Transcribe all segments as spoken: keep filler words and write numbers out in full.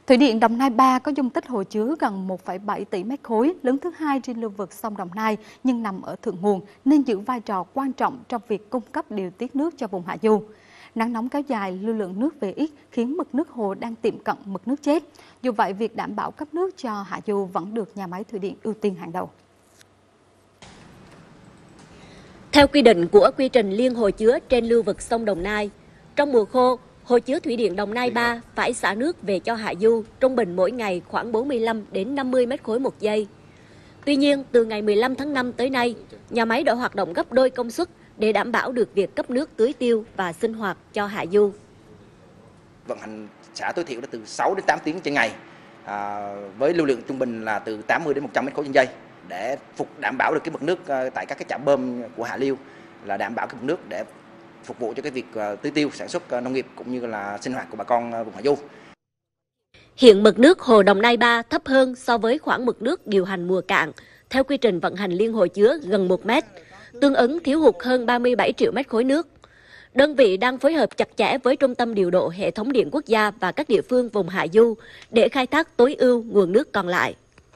Thủy điện Đồng Nai ba có dung tích hồ chứa gần một phẩy bảy tỷ mét khối, lớn thứ hai trên lưu vực sông Đồng Nai nhưng nằm ở thượng nguồn nên giữ vai trò quan trọng trong việc cung cấp điều tiết nước cho vùng hạ du. Nắng nóng kéo dài, lưu lượng nước về ít khiến mực nước hồ đang tiệm cận mực nước chết. Dù vậy, việc đảm bảo cấp nước cho hạ du vẫn được nhà máy thủy điện ưu tiên hàng đầu. Theo quy định của quy trình liên hồ chứa trên lưu vực sông Đồng Nai, trong mùa khô, hồ chứa thủy điện Đồng Nai ba phải xả nước về cho hạ du trung bình mỗi ngày khoảng bốn mươi lăm đến năm mươi mét khối một giây. Tuy nhiên, từ ngày mười lăm tháng năm tới nay, nhà máy đã hoạt động gấp đôi công suất để đảm bảo được việc cấp nước tưới tiêu và sinh hoạt cho hạ du. Vận hành xả tối thiểu là từ sáu đến tám tiếng trên ngày, à, với lưu lượng trung bình là từ tám mươi đến một trăm mét khối trên giây để phục đảm bảo được cái mực nước tại các cái trạm bơm của hạ lưu, là đảm bảo cái mực nước để phục vụ cho cái việc tưới tiêu, sản xuất nông nghiệp cũng như là sinh hoạt của bà con vùng hạ du. Hiện mực nước hồ Đồng Nai ba thấp hơn so với khoảng mực nước điều hành mùa cạn theo quy trình vận hành liên hồ chứa gần một mét, tương ứng thiếu hụt hơn ba mươi bảy triệu mét khối nước. Đơn vị đang phối hợp chặt chẽ với Trung tâm Điều độ Hệ thống Điện Quốc gia và các địa phương vùng hạ du để khai thác tối ưu nguồn nước còn lại.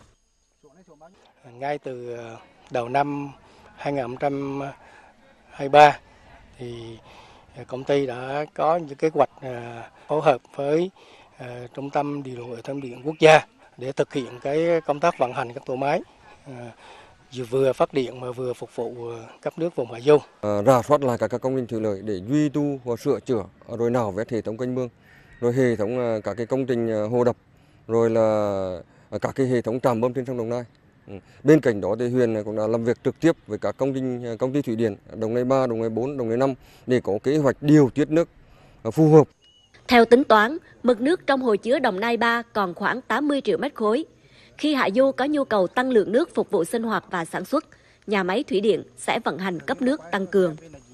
Ngay từ đầu năm hai nghìn không trăm hai mươi ba, thì công ty đã có những kế hoạch phối hợp với Trung tâm Điều độ Hệ thống Điện Quốc gia để thực hiện cái công tác vận hành các tổ máy, vừa phát điện mà vừa phục vụ cấp nước vùng hạ du. À, rà soát lại các công trình thủy lợi để duy tu và sửa chữa, rồi nạo vét hệ thống kênh mương, rồi hệ thống các cái công trình hồ đập, rồi là các cái hệ thống trạm bơm trên sông Đồng Nai. Bên cạnh đó thì huyện cũng đã làm việc trực tiếp với các công trình công ty thủy điện Đồng Nai ba, Đồng Nai bốn, Đồng Nai năm để có kế hoạch điều tiết nước phù hợp. Theo tính toán, mực nước trong hồ chứa Đồng Nai ba còn khoảng tám mươi triệu mét khối. Khi hạ du có nhu cầu tăng lượng nước phục vụ sinh hoạt và sản xuất, nhà máy thủy điện sẽ vận hành cấp nước tăng cường.